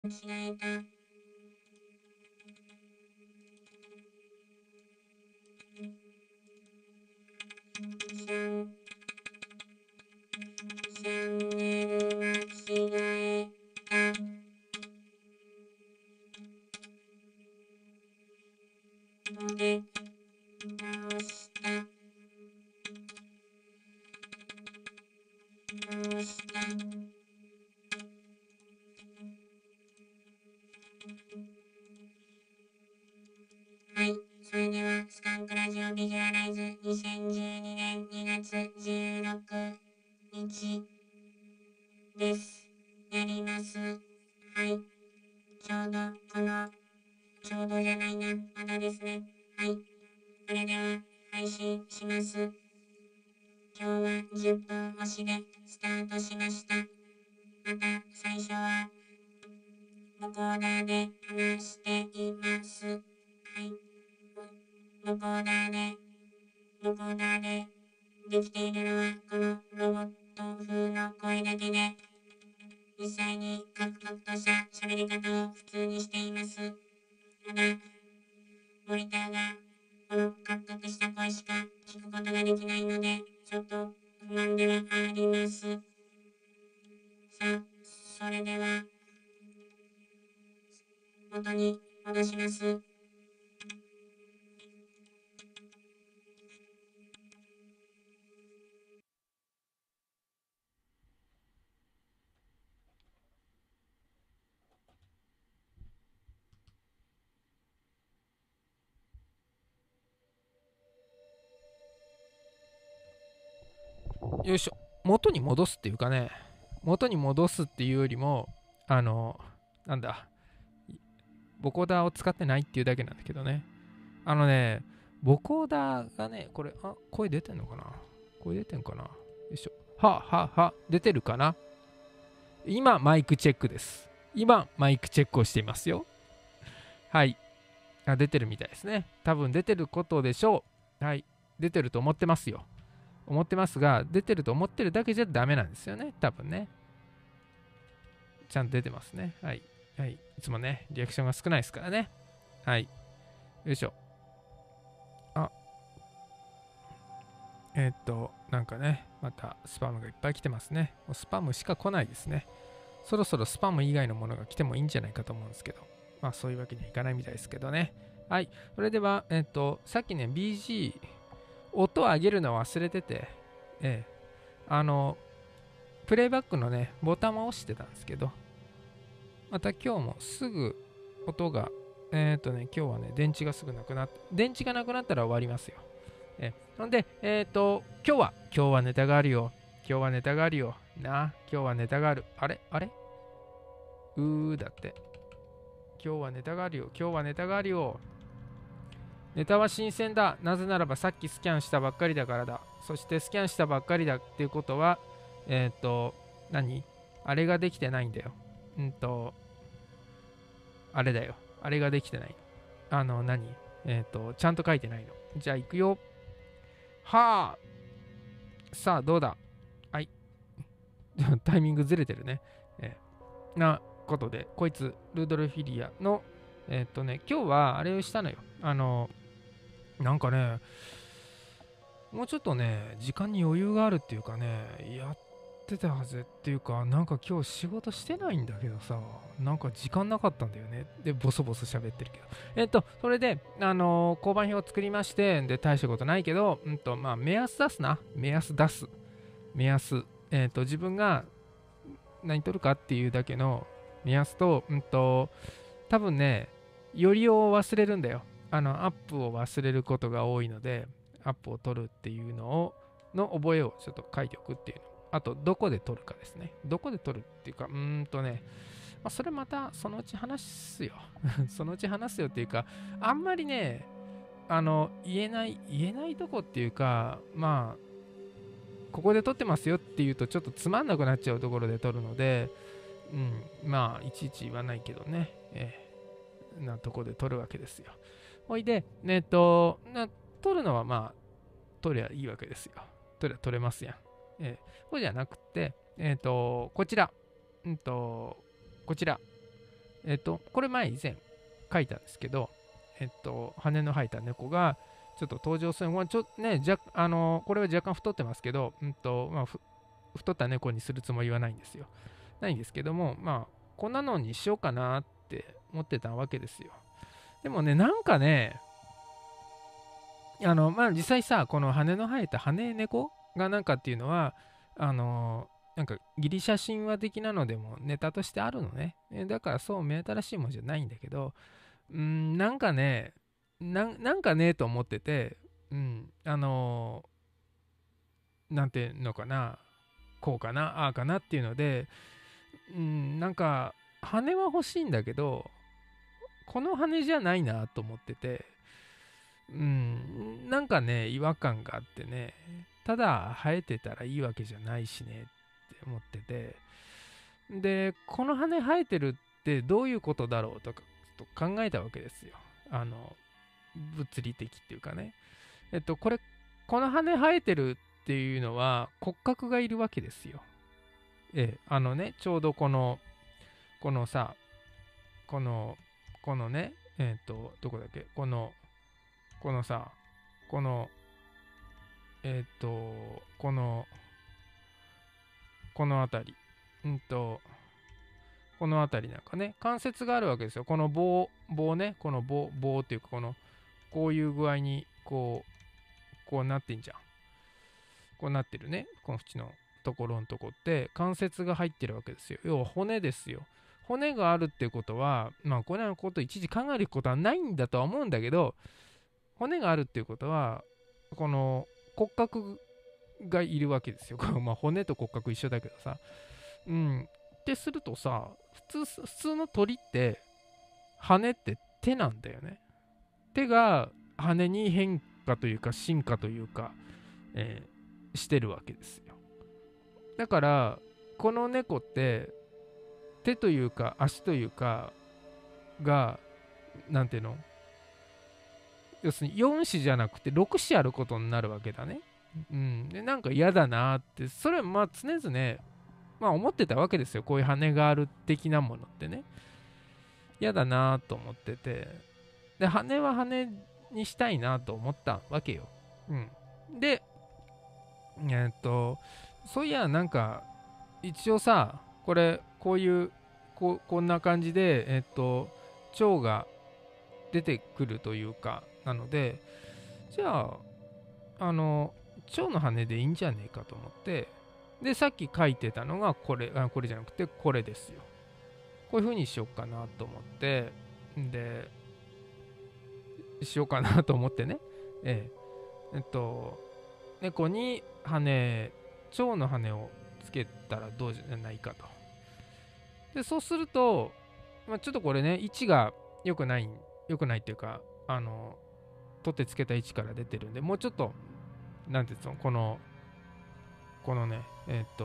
間違えた。チャンネル間違えた。ので直した。直した。はい。それでは、スカンクラジオビジュアライズ2012年2月16日です。やります。はい。ちょうど、ちょうどじゃないな。まだですね。はい。それでは、配信します。今日は10分押しでスタートしました。また、最初は、レコーダーで話しています。はい。レコーダーでできているのはこのロボット風の声だけで、実際にカクカクとした喋り方を普通にしています。ただ、モニターがこのカクカクした声しか聞くことができないので、ちょっと不満ではあります。さあ、それでは元に戻します。 よいしょ。元に戻すっていうかね、元に戻すっていうよりも、なんだ、ボコーダーを使ってないっていうだけなんだけどね。ボコーダーがね、これ、声出てんのかな、声出てんかな、よいしょ。出てるかな。今、マイクチェックです。今、マイクチェックをしていますよ。はい。出てるみたいですね。多分出てることでしょう。はい。出てると思ってますよ。思ってますが、出てると思ってるだけじゃダメなんですよね。多分ね。ちゃんと出てますね。はい。はい。いつもね、リアクションが少ないですからね。はい。よいしょ。あ、なんかね、またスパムがいっぱい来てますね。もうスパムしか来ないですね。そろそろスパム以外のものが来てもいいんじゃないかと思うんですけど。まあそういうわけにはいかないみたいですけどね。はい。それでは、さっきね、BG、音を上げるの忘れてて、ええ、プレイバックのね、ボタンを押してたんですけど、また今日もすぐ音が、今日はね、電池がすぐなくなって、電池がなくなったら終わりますよ。ほんで、今日はネタがあるよ。今日はネタがあるよ。今日はネタがある。あれだって。今日はネタがあるよ。今日はネタがあるよ。ネタは新鮮だ。なぜならばさっきスキャンしたばっかりだからだ。そしてスキャンしたばっかりだっていうことは、何あれができてないんだよ。あれだよ。あれができてない。何ちゃんと書いてないの。じゃあ行くよ。はあ。さあ、どうだ。はい。タイミングずれてるね。なことで、こいつ、ルードルフィリアの、今日はあれをしたのよ。なんかね、もうちょっとね、時間に余裕があるっていうかね、やってたはずっていうか、なんか今日仕事してないんだけどさ、なんか時間なかったんだよね。で、ボソボソ喋ってるけど。それで、交番表を作りまして、で、大したことないけど、まあ、目安出すな。目安出す。目安。自分が何取るかっていうだけの目安と、多分ね、よりを忘れるんだよ。アップを忘れることが多いので、アップを取るっていうの覚えをちょっと書いておくっていうの。あと、どこで取るかですね。どこで取るっていうか、それまたそのうち話すよ。そのうち話すよっていうか、あんまりね、言えないとこっていうか、まあ、ここで撮ってますよっていうとちょっとつまんなくなっちゃうところで撮るので、まあいちいち言わないけどね、なとこで撮るわけですよ。ほいで、撮るのはまあ撮りゃいいわけですよ。撮りゃ撮れますやん。これじゃなくて、こちら、こちら、 これ以前書いたんですけど、羽の生えた猫がちょっと登場するのはちょっとね、これは若干太ってますけど、太った猫にするつもりはないんですよ。ないんですけども、こんなのにしようかなって思ってたわけですよ。でもね、なんかね、実際さ、この羽の生えた羽猫がなんかっていうのは、なんかギリシャ神話的なのでもネタとしてあるのね。だからそう目新しいもんじゃないんだけど、なんかね、なんかねと思ってて、なんていうのかな、こうかな、ああかなっていうので、なんか羽は欲しいんだけど、この羽じゃないなと思ってて、なんかね、違和感があってね、ただ生えてたらいいわけじゃないしねって思ってて、で、この羽生えてるってどういうことだろうとかと考えたわけですよ。物理的っていうかね。この羽生えてるっていうのは骨格がいるわけですよ。ちょうどこのさ、このね、どこだっけ、このさ、この、えっと、この、この辺り、この辺りなんかね、関節があるわけですよ。この棒ね、この棒っていうか、こういう具合に、こうなってんじゃん。こうなってるね、この縁のところのとこって関節が入ってるわけですよ。要は骨ですよ。骨があるっていうことは、これのこと一時考えることはないんだとは思うんだけど、骨があるっていうことは、この骨格がいるわけですよ。骨と骨格一緒だけどさ。ってするとさ、普通の鳥って羽って手なんだよね。手が羽に変化というか進化というか、してるわけですよ。だからこの猫って手というか足というかがなんていうの、要するに4子じゃなくて6子あることになるわけだね。でなんか嫌だなって、それは常々思ってたわけですよ。こういう羽がある的なものってね、嫌だなと思ってて、で羽は羽にしたいなと思ったわけよ。でそういやなんか一応さ、こういうこんな感じで蝶が出てくるというかなので、じゃあ蝶の羽でいいんじゃねえかと思って、でさっき書いてたのがこれじゃなくてこれですよ。こういう風にしようかなと思って、でしようかなと思ってね、猫に蝶の羽をつけたらどうじゃないかと。でそうすると、ちょっとこれね、位置が良くないっていうか、取ってつけた位置から出てるんで、もうちょっと、なんていうの、このね、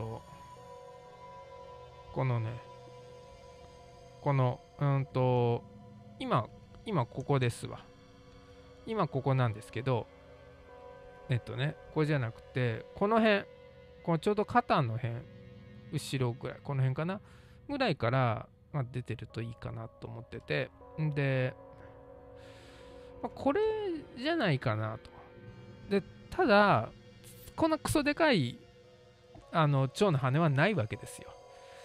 このね、今ここですわ。今ここなんですけど、これじゃなくて、この辺、ちょうど肩の辺、後ろぐらい、この辺かなぐらいから、出てるといいかなと思ってて、で、これじゃないかなと。で、ただ、こんなクソでかい、蝶の羽はないわけですよ。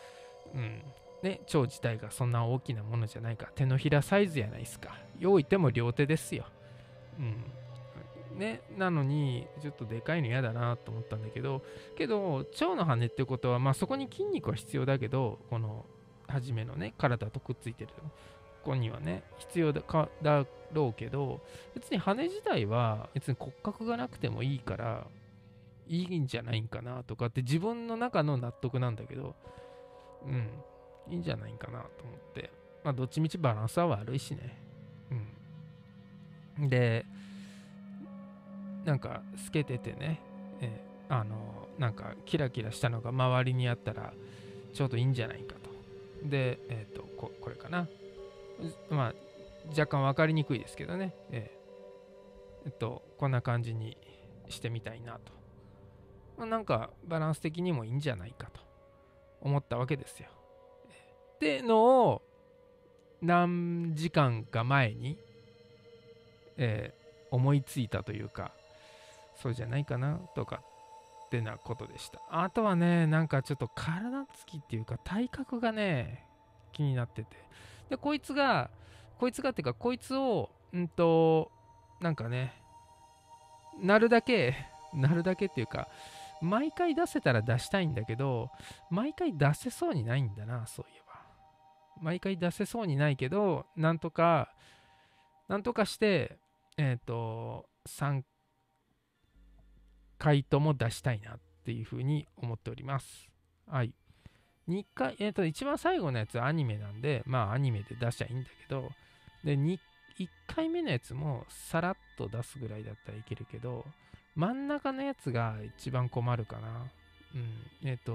蝶自体がそんな大きなものじゃないから、手のひらサイズやないですか。よういても両手ですよ。なのにちょっとでかいの嫌だなと思ったんだけど、蝶の羽ってことは、そこに筋肉は必要だけど、この初めのね体とくっついてるここにはね必要だろうけど、別に羽自体は別に骨格がなくてもいいからいいんじゃないんかなとかって自分の中の納得なんだけど、いいんじゃないかなと思って、どっちみちバランスは悪いしね。でなんか透けててね、なんかキラキラしたのが周りにあったらちょうどいいんじゃないかと。で、これかな。若干分かりにくいですけどね、こんな感じにしてみたいなと。なんかバランス的にもいいんじゃないかと思ったわけですよ。ってのを何時間か前に、思いついたというか、そうじゃないかなとかってなことでした。あとはね、なんかちょっと体つきっていうか体格がね、気になってて。で、こいつがっていうか、こいつを、なんかね、なるだけっていうか、毎回出せたら出したいんだけど、毎回出せそうにないんだな、そういえば。毎回出せそうにないけど、なんとかして、3回とも出したいなっていうふうに思っております。はい。2回、一番最後のやつはアニメなんで、まあアニメで出しちゃいいんだけど、で、1回目のやつもさらっと出すぐらいだったらいけるけど、真ん中のやつが一番困るかな。うん。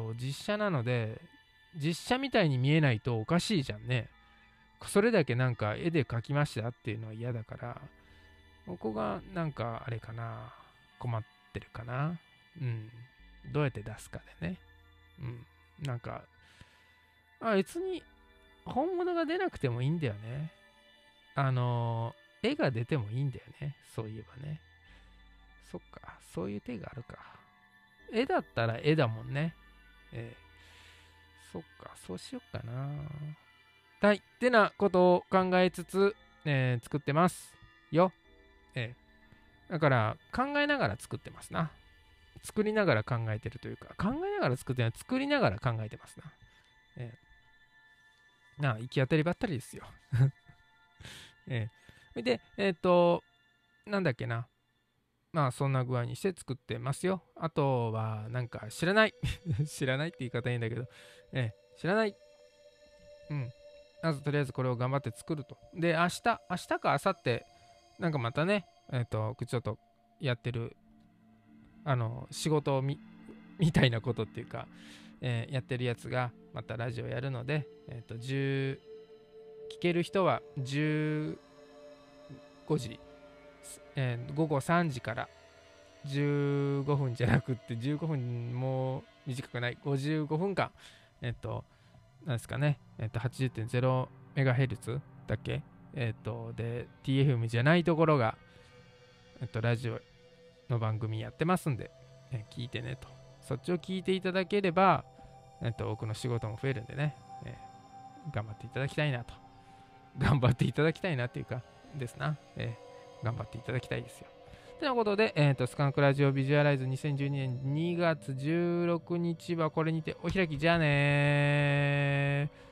実写なので、実写みたいに見えないとおかしいじゃんね。それだけなんか絵で描きましたっていうのは嫌だから、ここがなんかあれかな。困ってるかな。うん。どうやって出すかでね。うん。なんか、別に本物が出なくてもいいんだよね。絵が出てもいいんだよね。そういえばね。そっか、そういう手があるか。絵だったら絵だもんね。そっか、そうしよっかな。はい。ってなことを考えつつ、作ってますよ。だから考えながら作ってますな。作りながら考えてるというか、考えながら作ってない、作りながら考えてますな。行き当たりばったりですよ。で、なんだっけな。まあ、そんな具合にして作ってますよ。あとは、なんか、知らない。知らないって言い方いいんだけど、知らない。うん。まず、とりあえずこれを頑張って作ると。で、明日か明後日、なんかまたね、ちょっとやってる、仕事みたいなことっていうか、やってるやつが、またラジオやるので、聞ける人は15時、午後3時から15分じゃなくって15分も短くない55分間なんですかね80.0MHz だっけで TFM じゃないところがラジオの番組やってますんで、聞いてねとそっちを聞いていただければ僕の仕事も増えるんでね、頑張っていただきたいなと頑張っていただきたいなっていうかですな、頑張っていただきたいですよ。ということで、スカンクラジオビジュアライズ2012年2月16日はこれにてお開きじゃあねー。